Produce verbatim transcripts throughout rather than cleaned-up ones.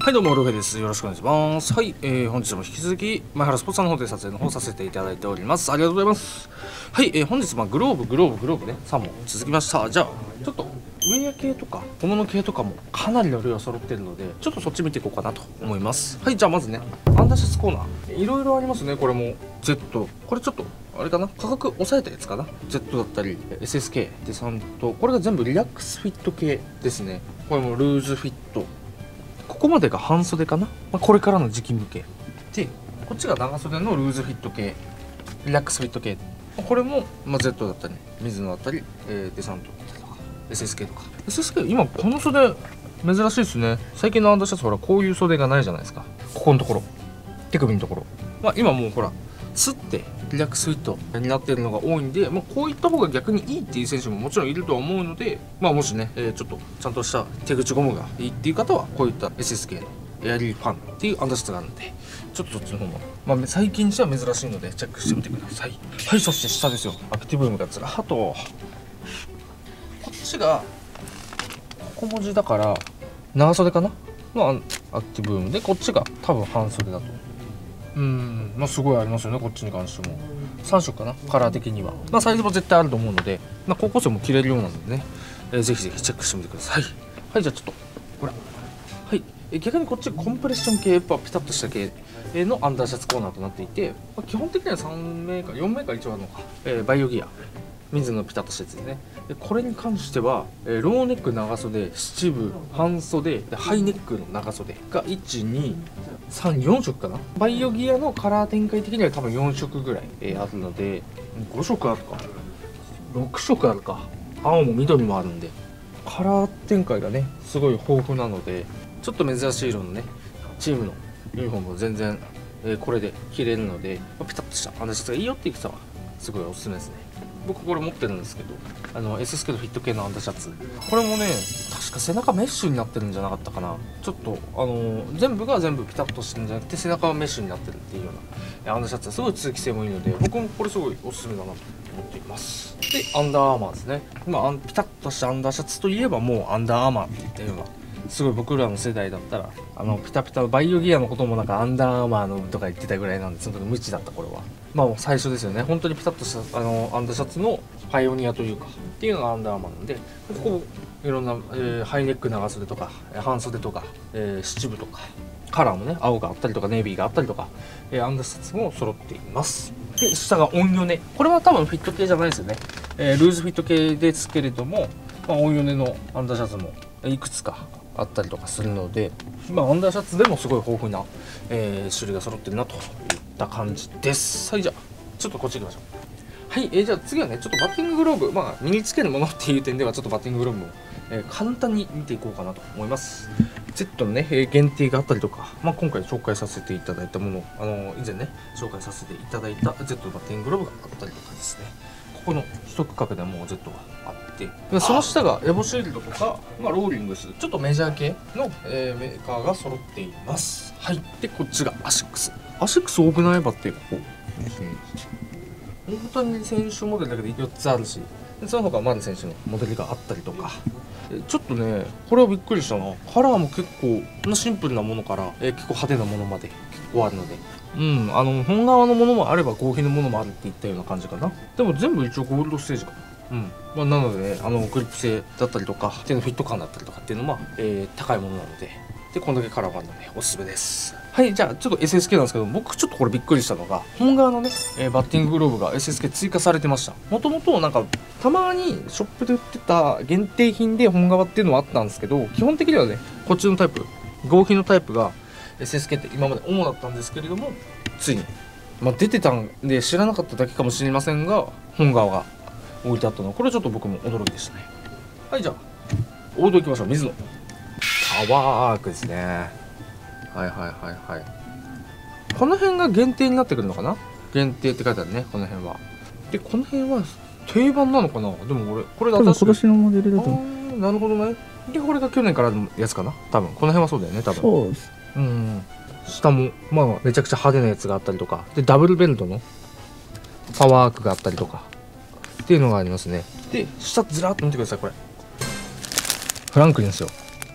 はい、どうも、ルフェです。よろしくお願いします。はい、えー、本日も引き続き、前原スポーツさんの方で撮影の方させていただいております。ありがとうございます。はい、えー、本日、まあ、グローブ、グローブ、グローブね、さんぼん続きました。じゃあ、ちょっと、ウェア系とか、小物系とかもかなりの量揃ってるので、ちょっとそっち見ていこうかなと思います。はい、じゃあ、まずね、アンダーシャツコーナー。いろいろありますね、これも。Z。これちょっと、あれかな価格抑えたやつかな ?Z だったり、エスエスケー でさんと、これが全部リラックスフィット系ですね。これもルーズフィット。ここまでが半袖かな、まあ、これからの時期向けで、こっちが長袖のルーズフィット系、リラックスフィット系、これも、まあ、Z だったり水野だったり、えー、デサントだったりとか エスエスケー とか エスエスケー 今この袖珍しいですね。最近のアンダーシャツほらこういう袖がないじゃないですか。ここのところ手首のところ、まあ、今もうほらつってリラックスフィットになっているのが多いんで、まあ、こういった方が逆にいいっていう選手ももちろんいるとは思うので、まあ、もしね、えー、ちょっとちゃんとした手口ゴムがいいっていう方はこういった エスエスケー のエアリーファンっていうアンダーシャツがあるので、ちょっとそっちの方も、まあ、最近じゃ珍しいのでチェックしてみてください。はい、そして下ですよ。アクティブームがずらっと、こっちが小文字だから長袖かなのアクティブームで、こっちが多分半袖だと。うーん、まあすごいありますよね、こっちに関しても。さん色かな、カラー的には。まあサイズも絶対あると思うので、まあ高校生も着れるようなのでね、えー、ぜひぜひチェックしてみてください。はい、じゃあちょっと、ほら。はい、え逆にこっちコンプレッション系、やっぱピタッとした系のアンダーシャツコーナーとなっていて、まあ、基本的にはさんメーカー、よんメーカー一応あるのか、えー、バイオギア。水のピタッとしたやつですね。でこれに関しては、えー、ローネック長袖、七分、半袖でハイネックの長袖がいち、に、さん、よん色かな。バイオギアのカラー展開的には多分よん色ぐらい、えー、あるので、ご色あるかろく色あるか、青も緑もあるんでカラー展開がねすごい豊富なので、ちょっと珍しい色のねチームのユニフォームも全然、えー、これで着れるので、まあ、ピタッとしたアンダーシャツがいいよっていう人はすごいおすすめですね。僕これ持ってるんですけど、あの エスエスケー のフィット系のアンダーシャツ、これもね確か背中メッシュになってるんじゃなかったかな。ちょっとあのー、全部が全部ピタッとしてるんじゃなくて背中はメッシュになってるっていうようなアンダーシャツはすごい通気性もいいので、僕もこれすごいおすすめだなと思っています。でアンダーアーマーですね。まあピタッとしたアンダーシャツといえばもうアンダーアーマーっていったような、すごい僕らの世代だったらあのピタピタのバイオギアのこともなんかアンダーアーマーのとか言ってたぐらいなんで、その時無知だった頃はまあもう最初ですよね。本当にピタッとしたあのアンダーシャツのパイオニアというかっていうのがアンダーアーマーなんで、ここいろんな、えー、ハイネック長袖とか半袖とか、えー、七分とかカラーもね青があったりとかネイビーがあったりとか、えー、アンダーシャツも揃っています。で下が音よね。これは多分フィット系じゃないですよね、えー、ルーズフィット系ですけれども、まあ、音よねのアンダーシャツもいくつかあったりとかするので、まあ、アンダーシャツでもすごい豊富な、えー、種類が揃ってるなといった感じです。はい、じゃあちょっとこっち行きましょう。はい、えー、じゃあ次はねちょっとバッティンググローブ、まあ身につけるものっていう点ではちょっとバッティンググローブも、えー、簡単に見ていこうかなと思います。Z のね、えー、限定があったりとか、まあ、今回紹介させていただいたもの、あのー、以前ね紹介させていただいた Z のバッティンググローブがあったりとかですね、ここの一区画でもう Z があって、でその下がエボシールドとか、まあ、ローリングスちょっとメジャー系の、えー、メーカーが揃っています。はい、でこっちがアシックス。アシックス多くないバッテここですね。本当に選手モデルだけでよっつあるし、その他丸選手のモデルがあったりとか、ちょっとねこれはびっくりしたな。カラーも結構シンプルなものから、えー、結構派手なものまで結構あるので、うんあの本革のものもあれば合皮のものもあるっていったような感じかな。でも全部一応ゴールドステージかな。うんまあ、なのでねあのグリップ性だったりとか手のフィット感だったりとかっていうのは、えー、高いものなので、でこんだけカラーがあるのでおすすめです。はい、じゃあちょっと エスエスケー なんですけど、僕ちょっとこれびっくりしたのが本革のね、えー、バッティンググローブが エスエスケー 追加されてました。もともとなんかたまにショップで売ってた限定品で本革っていうのはあったんですけど、基本的にはねこっちのタイプ合皮のタイプが エスエスケー って今まで主だったんですけれども、ついに、まあ、出てたんで知らなかっただけかもしれませんが本革が置いてあったのはこれちょっと僕も驚きでしたね。はい、じゃあ王道いきましょう。水野パワーアークですね。はいはいはいはい。この辺が限定になってくるのかな。限定って書いてあるねこの辺は。でこの辺は定番なのかな。でも俺これだ多分今年のモデルだと。 なるほどね。でこれが去年からのやつかな多分。この辺はそうだよね多分。 そうです。 うん。下もまあめちゃくちゃ派手なやつがあったりとかで、ダブルベルトのパワーアークがあったりとかっていうのがありますね。で下ずらっと見てください。これフランクリンですよ。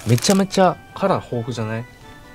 めちゃめちゃカラー豊富じゃない？って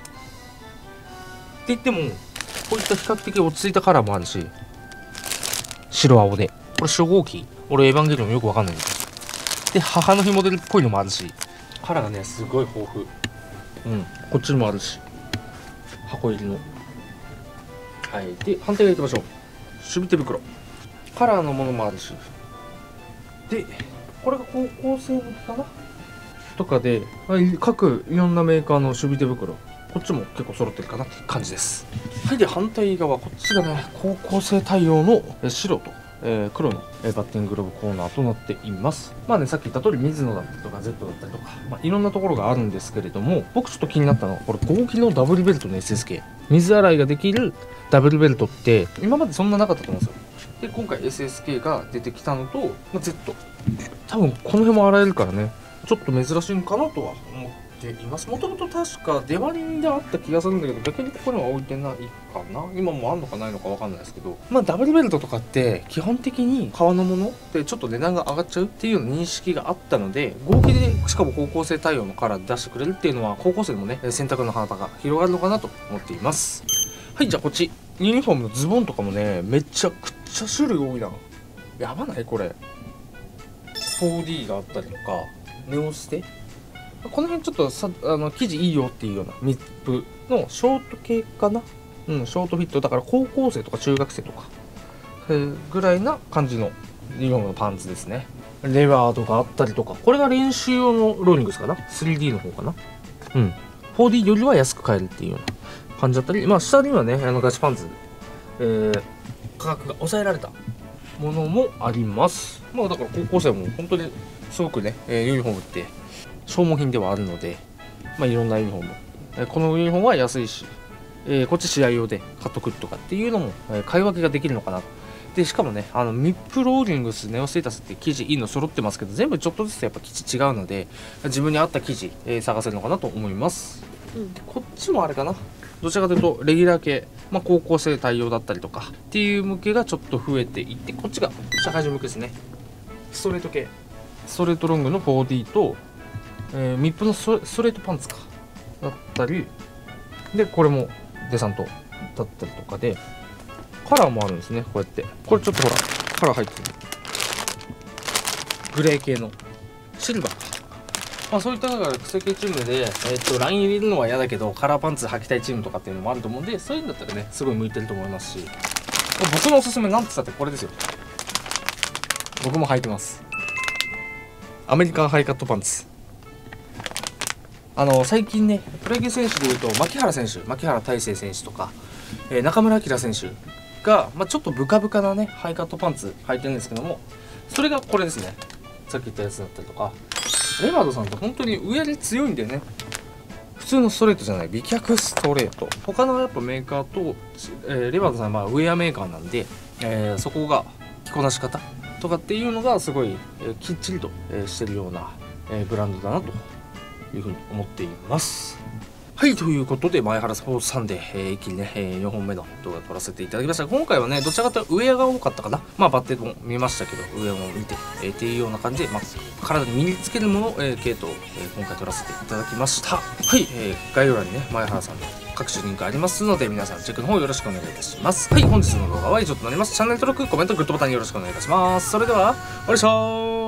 言ってもこういった比較的落ち着いたカラーもあるし、白青でこれ初号機、俺エヴァンゲリオンよくわかんないんですよ。で母の日モデルっぽいのもあるし、カラーがねすごい豊富。うん、こっちにもあるし、箱入りの。はい、で反対側行きましょう。守備手袋、カラーのものもあるし、でこれが高校生向けかなとかで、各いろんなメーカーの守備手袋、こっちも結構揃ってるかなって感じです。はい、で反対側、こっちがね高校生対応の白と、えー、黒のバッティンググローブコーナーとなっています。まあね、さっき言った通り水野だったりとか Z だったりとか、まあ、いろんなところがあるんですけれども、僕ちょっと気になったのはこれ合気のダブルベルトの エスエスケー、 水洗いができるダブルベルトって今までそんななかったと思うんですよ。で今回 エスエスケー が出てきたのと、まあ、Z、 多分この辺も洗えるからね、ちょっと珍しいのかなとは思っています。もともと確か出割りであった気がするんだけど、逆にここには置いてないかな。今もあんのかないのか分かんないですけど、まあダブルベルトとかって基本的に革のものでちょっと値段が上がっちゃうっていうような認識があったので、合計でしかも高校生対応のカラーで出してくれるっていうのは、高校生でもね選択の幅が広がるのかなと思っています。はい、じゃあこっちユニフォームのズボンとかもねめちゃくちゃ種類多いな。やばないこれ。 フォーディー があったりとか、ネオステ、この辺ちょっとさあの生地いいよっていうようなミップのショート系かな。うん、ショートフィットだから高校生とか中学生とか、えー、ぐらいな感じのユニフォームのパンツですね。レワードがあったりとか、これが練習用のローリングスかな、 スリーディー の方かな。うん、フォーディー よりは安く買えるっていうような感じだったり、まあ下にはねあのガチパンツ、えー、価格が抑えられたものもあります。まあだから高校生も本当にすごくね、えー、ユニフォームって消耗品ではあるので、まあいろんなユニフォーム、えー、このユニフォームは安いし、えー、こっち試合用で買っとくとかっていうのも、えー、買い分けができるのかな。でしかもね、あのミップローリングスネオステータスって生地いいの揃ってますけど、全部ちょっとずつやっぱ生地違うので、自分に合った生地、えー、探せるのかなと思います。うん、でこっちもあれかな、どちらかというとレギュラー系、まあ、高校生対応だったりとかっていう向けがちょっと増えていって、こっちが社会人向けですね。ストレート系、ストレートロングの フォーディー と、えー、ミップのストレートパンツかだったりで、これもデサントだったりとかで、カラーもあるんですね。こうやってこれちょっとほらカラー入ってるグレー系のシルバー、まあ、そういったのが草系チームで、えー、とライン入れるのは嫌だけどカラーパンツ履きたいチームとかっていうのもあると思うんで、そういうんだったらねすごい向いてると思いますし、僕のおすすめなんて言ったってこれですよ。僕も履いてます。アメリカンハイカットパンツ。あの最近ねプロ野球選手でいうと牧原選手、牧原大成選手とか、えー、中村晃選手が、まあ、ちょっとブカブカなねハイカットパンツ履いてるんですけども、それがこれですね。さっき言ったやつだったりとか、レバードさんって本当に上やり強いんだよね。普通のストレートじゃない美脚ストレート。他のやっぱメーカーと、えー、レバードさんはまあウェアメーカーなんで、えー、そこが着こなし方とかっていうのがすごい、えー、きっちりと、えー、してるような、えー、ブランドだなというふうに思っています。はい、ということで前原スポーツサンデー、えー、一気にね、えー、よんほんめの動画を撮らせていただきました。今回はねどちらかというとウエアが多かったかな。まあバッテも見ましたけどウエアも見て、えー、っていうような感じで、まあ、体に身につけるもの、えー、系統を、えー、今回撮らせていただきました。はい、えー、概要欄にね前原さんの各種リンクありますので、皆さんチェックの方よろしくお願いいたします。はい、本日の動画は以上となります。チャンネル登録、コメント、グッドボタンよろしくお願いいたします。それでは終わりましょう。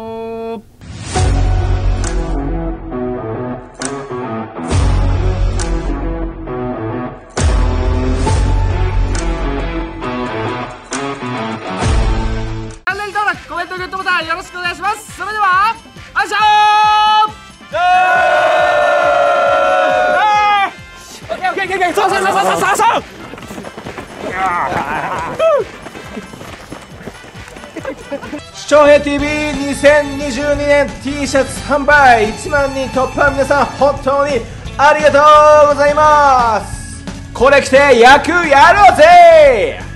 コメント、グッドボタンよろしくお願いします。それではあいしょー。そうそうそうそうそうそう視聴兵 ティーブイにせんにじゅうにねん T シャツ販売いちまんにん突破、皆さん本当にありがとうございます。これ着て野球やろうぜ。